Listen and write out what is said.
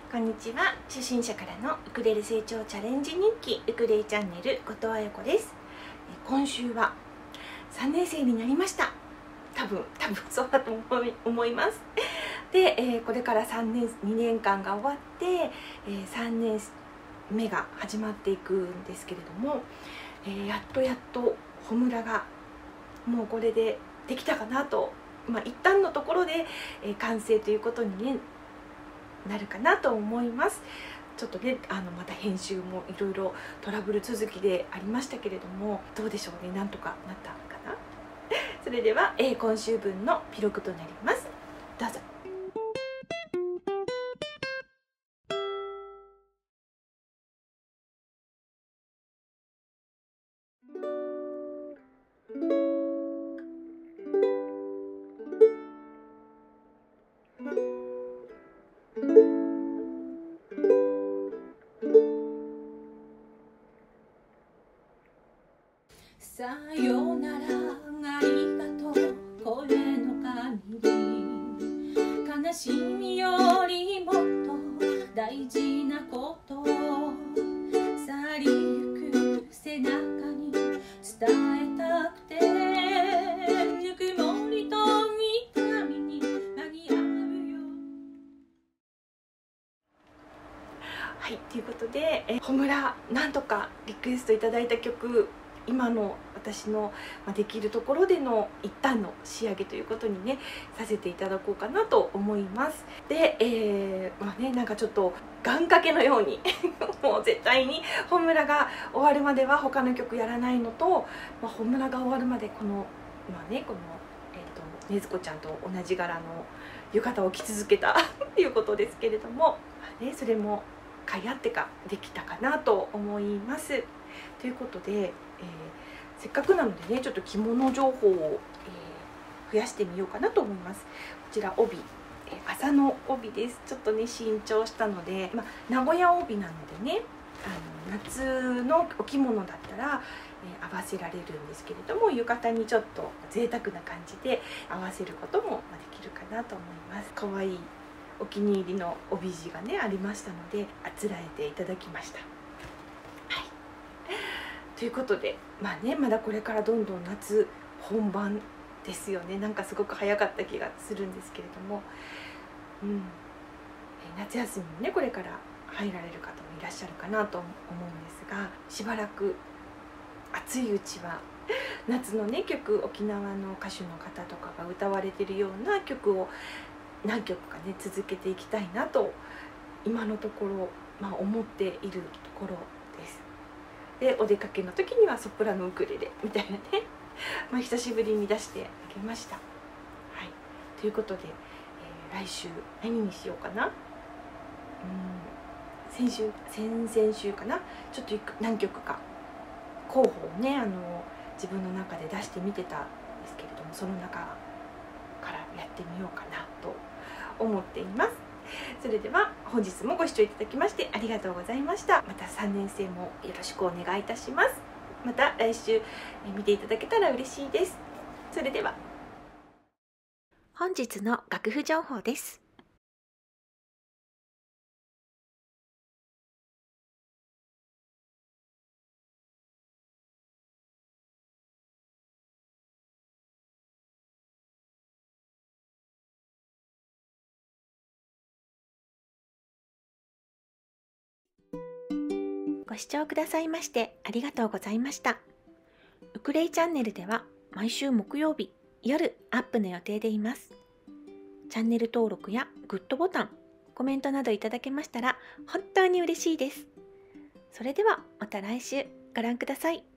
こんにちは。初心者からのウクレレ成長チャレンジ日記ウクレレチャンネル後藤彩子です。今週は3年生になりました。多分そうだと思います。で、これから2年間が終わって、3年目が始まっていくんですけれども、やっとホムラがもうこれでできたかなと、一旦のところで、完成ということに、なるかなと思います。ちょっとね、また編集もいろいろトラブル続きでありましたけれども、どうでしょうね、なんとかなったかな。それでは、今週分の記録となります。どうぞ。さよならありがとう声の限り、悲しみよりもっと大事なことを去りゆく背中に伝えたくて、ぬくもりと痛みに紛らうよ。はい、ということでホムラなんとかリクエストいただいた曲、今の私のできるところでの一旦の仕上げということにねさせていただこうかなと思います。で、なんかちょっと願掛けのようにもう絶対にホムラが終わるまでは他の曲やらないのと、ホムラが終わるまでこの禰豆子ちゃんと同じ柄の浴衣を着続けたということですけれども、それもかいあってかできたかなと思います。ということで、せっかくなのでねちょっと着物情報を、増やしてみようかなと思います。こちら帯、麻の帯です。ちょっとね新調したので、名古屋帯なのでね夏のお着物だったら、合わせられるんですけれども、浴衣にちょっと贅沢な感じで合わせることもできるかなと思います。可愛いお気に入りの帯地がねありましたのであつらえていただきました。ということでまだこれからどんどん夏本番ですよね。なんかすごく早かった気がするんですけれども、夏休みにねこれから入られる方もいらっしゃるかなと思うんですが、しばらく暑いうちは夏のね曲、沖縄の歌手の方とかが歌われてるような曲を何曲かね続けていきたいなと今のところ、思っているところです。でお出かけの時にはソプラノウクレレみたいなね久しぶりに出してあげました。はい、ということで、来週何にしようかな。先々週かな、ちょっと何曲か候補をね自分の中で出してみてたんですけれども、その中からやってみようかなと思っています。それでは本日もご視聴いただきましてありがとうございました。また3年生もよろしくお願いいたします。また来週見ていただけたら嬉しいです。それでは本日の楽譜情報です。ご視聴くださいましてありがとうございました。ウクレイチャンネルでは毎週木曜日夜アップの予定でいます。チャンネル登録やグッドボタン、コメントなどいただけましたら本当に嬉しいです。それではまた来週ご覧ください。